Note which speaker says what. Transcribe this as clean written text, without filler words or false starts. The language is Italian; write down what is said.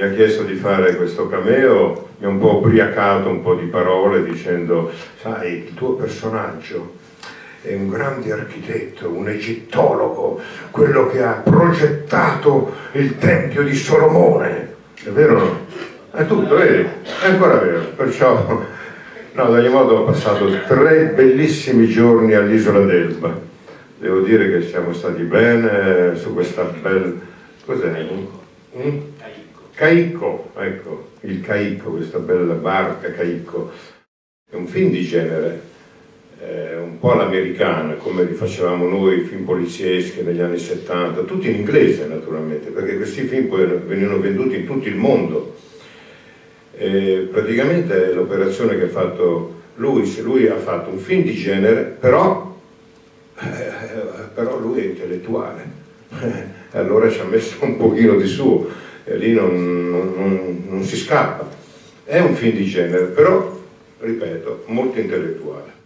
Speaker 1: mi ha chiesto di fare questo cameo, mi ha un po' ubriacato un po' di parole dicendo: sai, il tuo personaggio è un grande architetto, un egittologo, quello che ha progettato il Tempio di Solomone. È vero o no? È tutto, vedi? È ancora vero. Perciò, no, ad ogni modo ho passato 3 bellissimi giorni all'isola d'Elba. Devo dire che siamo stati bene su questa bella... cos'è? Caicco, ecco, il Caicco, questa bella barca Caicco. È un film di genere, un po' all'americana, come li facevamo noi, i film polizieschi negli anni 70, tutti in inglese naturalmente, perché questi film poi venivano venduti in tutto il mondo. Praticamente l'operazione che ha fatto lui ha fatto un film di genere, però lui è intellettuale, allora ci ha messo un pochino di suo, e lì non si scappa. È un film di genere, però, ripeto, molto intellettuale.